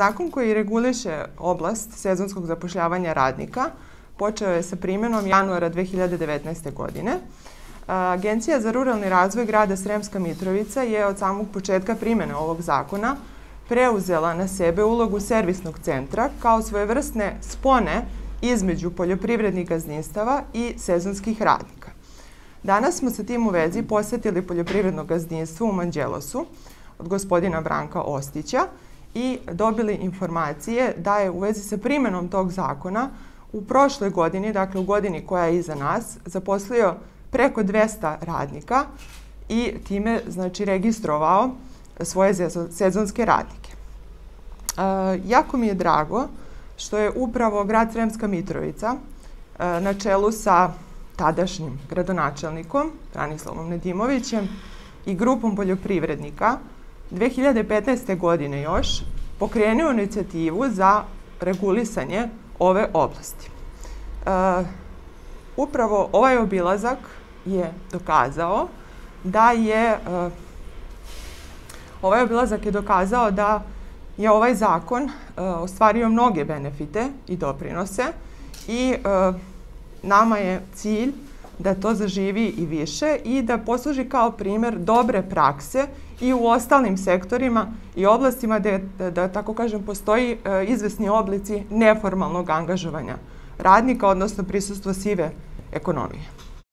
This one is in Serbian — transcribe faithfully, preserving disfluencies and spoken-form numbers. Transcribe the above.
Zakon koji reguliše oblast sezonskog zapošljavanja radnika počeo je sa primenom januara dve hiljade devetnaeste. godine. Agencija za ruralni razvoj grada Sremska Mitrovica je od samog početka primene ovog zakona preuzela na sebe ulogu servisnog centra kao svojevrsne spone između poljoprivrednih gazdinstava i sezonskih radnika. Danas smo sa tim u vezi posetili poljoprivredno gazdinstvo u Manđelosu od gospodina Branka Ostića i dobili informacije da je u vezi sa primenom tog zakona u prošloj godini, dakle u godini koja je iza nas, zaposlio preko dvesta radnika i time, znači, registrovao svoje sezonske radnike. E, jako mi je drago što je upravo grad Sremska Mitrovica e, na čelu sa tadašnjim gradonačelnikom Branislavom Nedimovićem i grupom poljoprivrednika dve hiljade petnaeste. godine još pokrenuo inicijativu za regulisanje ove oblasti. E, upravo ovaj obilazak je dokazao da je e, ovaj obilazak je dokazao da je ovaj zakon e, ostvario mnoge benefite i doprinose i e, nama je cilj da to zaživi i više i da posluži kao primer dobre prakse i u ostalim sektorima i oblastima gde, da, da tako kažem, postoji e, izvesni oblici neformalnog angažovanja radnika, odnosno prisustvo sive ekonomije.